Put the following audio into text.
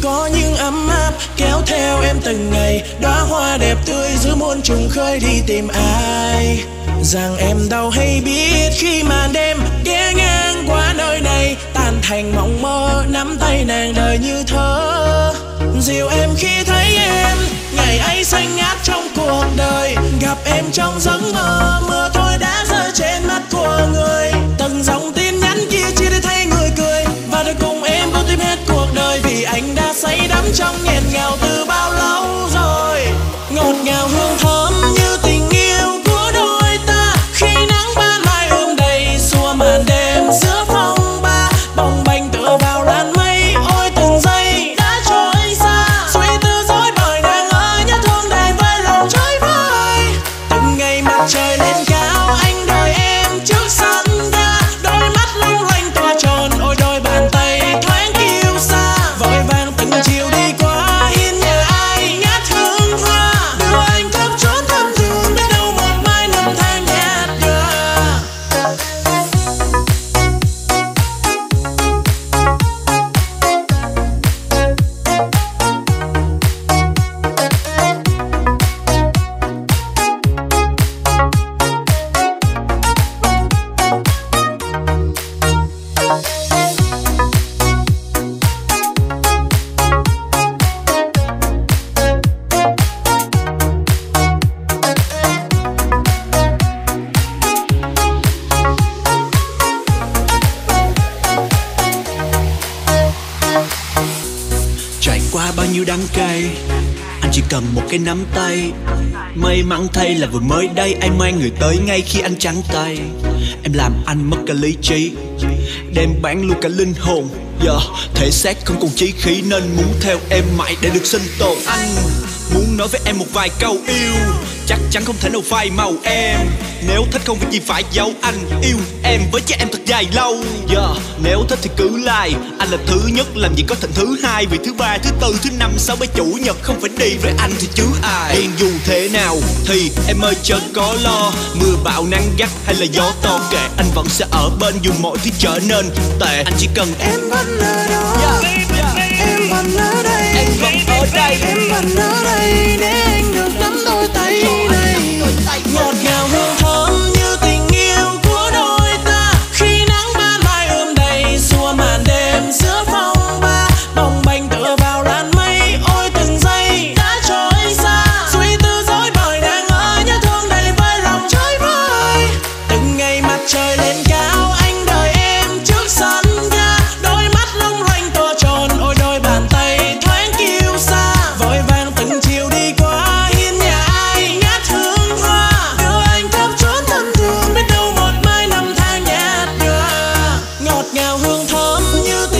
có những ấm áp kéo theo em từng ngày, đóa hoa đẹp tươi giữa muôn trùng khơi đi tìm ai. Rằng em đâu hay biết khi màn đêm ghé ngang qua nơi này, tan thành mộng mơ nắm tay nàng đời như thơ. Dìu em khi thấy em ngày ấy xanh ngát trong cuộc đời, gặp em trong giấc mơ, mưa thôi đã rơi trên mắt của người. Từng dòng tin nhắn kia chỉ để thấy người cười, và được cùng em vô tim hết cuộc đời, vì anh đã say đắm trong nghẹn ngào từ bao lâu rồi. Ngọt ngào hương thơm như tình yêu của đôi ta, khi nắng ban mai ươm đầy xua màn đêm giữa phong ba, bồng bềnh tựa vào làn mây. Ôi từng giây đã trôi xa, suy tư dối bời nàng ơi, nhớ thương đầy với lòng chơi vơi. Từng ngày mặt trời lên cao anh đợi em trước sân ga, đôi mắt long lanh tỏa tròn, ôi đôi bàn tay thoáng kiêu sa. Vội vàng từng chiều đi qua hiên nhà ai ngát hương hoa, đưa anh khắp trốn thăm thương, biết đâu một mai năm tháng nhạt nhòa. Trải qua bao nhiêu đắng cay, anh chỉ cần một cái nắm tay. May mắn thay là vừa mới đây anh mang người tới ngay khi anh trắng tay. Em làm anh mất cả lý trí, đem bán luôn cả linh hồn. Thể xác không còn chí khí nên muốn theo em mãi để được sinh tồn. Anh muốn nói với em một vài câu yêu, chắc chắn không thể nào phai màu em. Nếu thích không việc gì phải giấu, anh yêu em với cha em thật dài lâu. Nếu thích thì cứ like, anh là thứ nhất làm gì có thành thứ hai. Vì thứ ba, thứ tư, thứ năm, sáu bảy chủ nhật không phải đi với anh thì chứ ai. Nhưng dù thế nào thì em ơi chớ có lo, mưa bão nắng gắt hay là gió to kệ, anh vẫn sẽ ở bên dù mọi thứ trở nên tệ. Anh chỉ cần Em vẫn ở đó, em vẫn ở đây, em vẫn ở đây, em vẫn ở đây để anh được nắm đôi tay này. Ngọt ngào hương thơm như tình yêu của đôi ta, khi nắng ban mai ươm đầy xua màn đêm giữa phong ba, bồng bềnh tựa vào làn mây. Ôi từng giây đã trôi xa, suy tư dối bời nàng ơi, nhớ thương đầy với lòng chơi vơi. Từng ngày mặt trời lên cao anh đợi em trước sân ga, đôi mắt long lanh tỏa tròn, ôi đôi bàn tay thoáng kiêu sa. Vội vàng từng chiều đi qua hiên nhà ai ngát hương hoa, đưa anh khắp trốn thân thương, biết đâu một mai năm tháng nhạt nhòa. Ngọt ngào hương thơm như